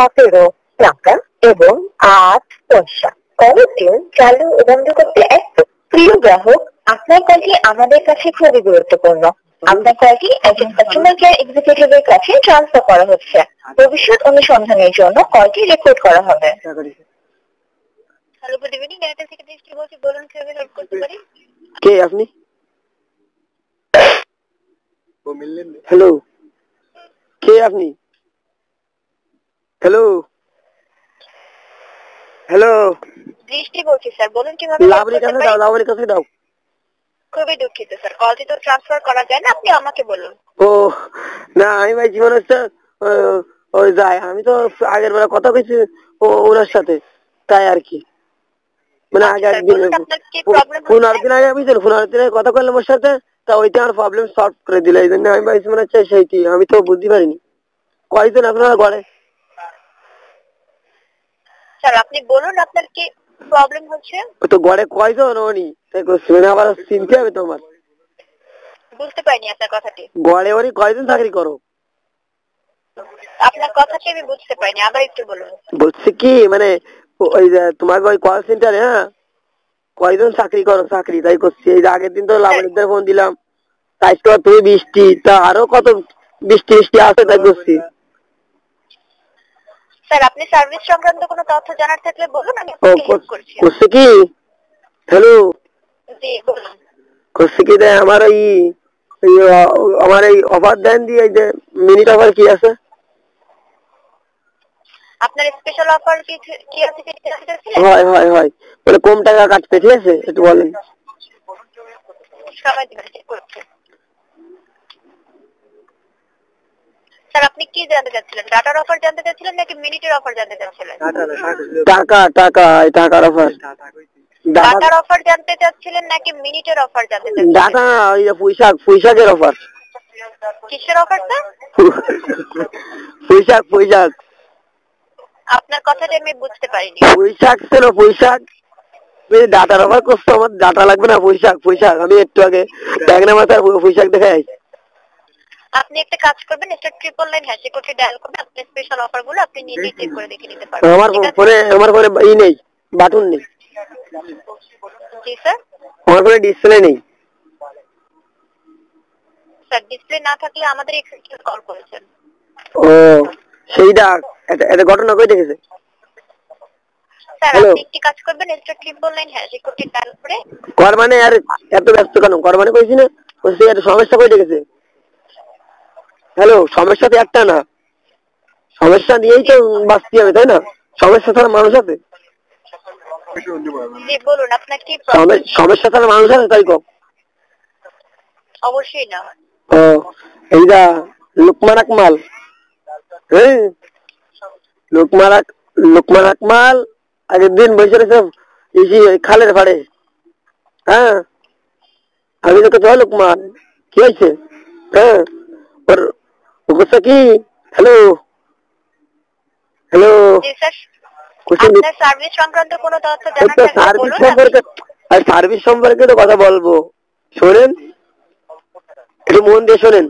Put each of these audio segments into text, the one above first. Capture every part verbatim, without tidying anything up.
সতেরো টাকা এবং আট পয়সা। কলটি চালু ও বন্ধ করতে এক প্রিয় গ্রাহক, আপনার কলটি আমাদের কাছে খুবই গুরুত্বপূর্ণ। আপনার কলটি একজন কাস্টমার কেয়ার এক্সিকিউটিভের কাছে ট্রান্সফার করা হচ্ছে। ভবিষ্যৎ অনুসন্ধানের জন্য কলটি রেকর্ড করা হবে। Hello, good evening. এয়ারটেল থেকে দৃষ্টি বলছি, বলুন কিভাবে হেল্প করতে পারি? কে আপনি? হ্যালো, কে আপনি? হ্যালো হ্যালো দৃষ্টি বলছি স্যার, বলুন কিভাবে হেল্প লাভলি করতে কাছে পারি? দাও, লাভলি কাছে দাও। খুবই দুঃখিত স্যার, কলটি তো ট্রান্সফার করা যায় না, আপনি আমাকে বলুন। ও না, আমি ভাই জীবন হচ্ছে ওই যায়, আমি তো আগের বেলা কথা কইছি ও ওনার সাথে, তাই আর কি। মানে আগে একদিন পনেরো দিন আগে বুঝলেন, পনেরো দিন আগে কথা বললাম ওর সাথে, তা ওইটা আমার প্রবলেম সলভ করে দিল। এই জন্য আমি ভাইছি মনে হচ্ছে সেইটি, আমি তো বুঝতে পারিনি। কয়জন আপনারা ঘরে? স্যার আপনি বলুন আপনার কি প্রবলেম হচ্ছে। তো ঘরে কয়জন উনি, তাই মানে আবার চিনতে হবে তোমার। বুঝতে পারিনি আপনার কথাটি। ঘরে উনি কয়জন চাকরি করো? আপনার কথাটি আমি বুঝতে পারিনি, আবার একটু বলুন। বলছি কি মানে ওই যে তোমার ওই কল সেন্টারে হ্যাঁ কয়জন চাকরি করো? চাকরি তাই করছি। এই যে আগের দিন তো লাভলিদের ফোন দিলাম, তাই তো তুমি বৃষ্টি, তা আরো কত বৃষ্টি বৃষ্টি আছে, তাই করছি। স্যার আপনি সার্ভিস সংক্রান্ত কোনো তথ্য জানার থাকলে বলুন, আমি হেল্প করছি। করছে কি? হ্যালো, জি বলুন। করছে কি দেয় আমার ওই আমার এই অফার দেন দিয়ে এই যে মিনিট অফার কি আছে? আপনার স্পেশাল অফার কি কি আছে? হয় হয় হয় মানে কম টাকা কাটবে, ঠিক আছে, একটু বলেন। সবাই করছে। স্যার আপনি কি জানতে চাচ্ছিলেন? ডাটার অফার জানতে চাচ্ছিলেন নাকি মিনিটের অফার জানতে চাচ্ছিলেন? টাকা টাকা টাকার অফার। ডাটার অফার জানতে চাচ্ছিলেন নাকি মিনিটের অফার জানতে চাচ্ছিলেন? ডাটা ওই যে পুঁইশাক, পুঁইশাকের অফার। কিসের অফার স্যার? পুঁইশাক পুঁইশাক। আপনার কথাটা আমি বুঝতে পারিনি। পুঁইশাক ছিল, পুঁইশাক। ডাটার অফার করছো, আমার ডাটা লাগবে না, পুঁইশাক পুঁইশাক। আমি একটু আগে ব্যাগনা মাথার পুঁইশাক দেখাই। আপনি একটা কাজ করবেন, স্টার ট্রিপল নাইন হ্যাশ কোডে ডায়াল করবেন, আপনি স্পেশাল অফার গুলো আপনি নিজেই চেক করে দেখে নিতে পারবেন। আমার ফোনে আমার ফোনে ই নেই, বাটন নেই। জি স্যার। আমার ফোনে ডিসপ্লে নেই। স্যার ডিসপ্লে না থাকলে আমাদের এক্সিকিউটিভ কল করেছেন। ও সেইটা এটা ঘটনা কই দেখেছে? স্যার আপনি একটি কাজ করবেন, স্টার ট্রিপল নাইন হ্যাশ কোডে ডায়াল করে। কর মানে আর এত ব্যস্ত কেন? কর মানে কইছি না, কইছি এর সমস্যা কই দেখেছে? হ্যালো, সমস্যা তো একটা না, সমস্যা নিয়েই তো বাঁচতে হবে, তাই না? সমস্যা ছাড়া মানুষ আছে? জি বলুন আপনার কি প্রবলেম? সমস্যা ছাড়া মানুষ আছে, তাই কও? অবশ্যই না। ও এইটা লুকমান আকমাল, হ্যাঁ লুকমান লুকমান আকমাল আগের দিন বসে রয়েছে ইসি খালের ফাড়ে। হ্যাঁ আমি তোকে তো লুকমান, কি হয়েছে? হ্যাঁ ওর বলছে কি হ্যালো হ্যালো আপনার সার্ভিস সংক্রান্ত কোনো তথ্য জানার থাকলে বলুন। সম্পর্কে আর সার্ভিস সম্পর্কে তো কথা বলবো, শোনেন একটু মন দিয়ে শোনেন।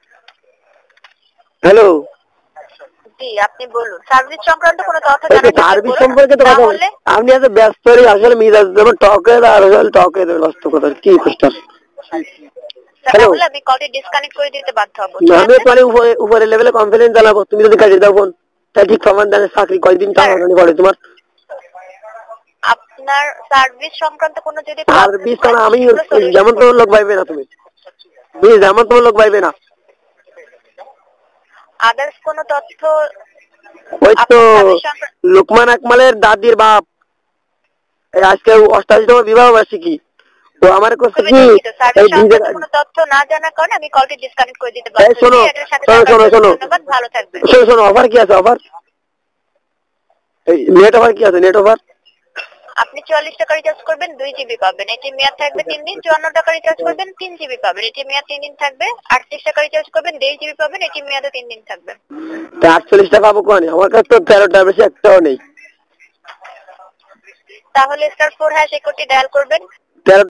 হ্যালো জি আপনি বলুন, সার্ভিস সংক্রান্ত কোনো তথ্য জানার থাকলে সার্ভিস সম্পর্কে তো কথা বললে আপনি এত ব্যস্ত হয়ে আসলে মিজাজ যেমন টকে আর আসলে টকে ব্যস্ত কথা কি করতেছ? তাহলে আমি কলটি ডিসকানেক্ট করে দিতে বাধ্য হব। আমি তাহলে উপরে উপরে লেভেলে কমপ্লেইন জানাবো, তুমি যদি কাজে দাও ফোন, তাই ঠিক সমাধানের চাকরি কয়দিন টাকানি পড়ে তোমার? আপনার সার্ভিস সংক্রান্ত কোনো যদি সার্ভিস ছাড়া আমি যেমন তোমার লোক পাইবে না, তুমি তুমি যেমন তোমার লোক পাইবে না। আদার্স কোনো তথ্য? ওই তো লুকমান আকমালের দাদির বাপ আজকে অষ্টাশিতম বিবাহ বার্ষিকী, তো আমার কাছে কি কোনো তথ্য না জানার কারণে আমি কলটি ডিসকানেক্ট করে দিতে পারি। শোনো শোনো শোনো ভালো থাকবেন। শোনো শোনো অফার কি আছে? অফার নেট অফার কি আছে? নেট অফার আপনি চুয়াল্লিশ টাকা রিচার্জ করবেন, দুই জিবি পাবেন, এটি মেয়াদ থাকবে তিন দিন। চুয়ান্ন টাকা রিচার্জ করবেন, তিন জিবি পাবেন, এটি মেয়াদ তিন দিন থাকবে। আটত্রিশ টাকা রিচার্জ করবেন, দেড় জিবি পাবেন, এটি মেয়াদে তিন দিন থাকবে। আটচল্লিশ টাকা পাবো কোন? আমার কাছে তো তেরোটার বেশি একটাও নেই। তাহলে স্টার ফোর হ্যাশ কোডটি ডায়াল করবেন।